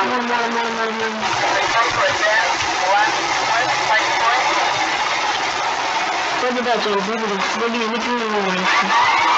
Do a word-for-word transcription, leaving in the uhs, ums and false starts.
One more, one more, one more. Pode dar, James, pode dar. Pode ir, muito bom.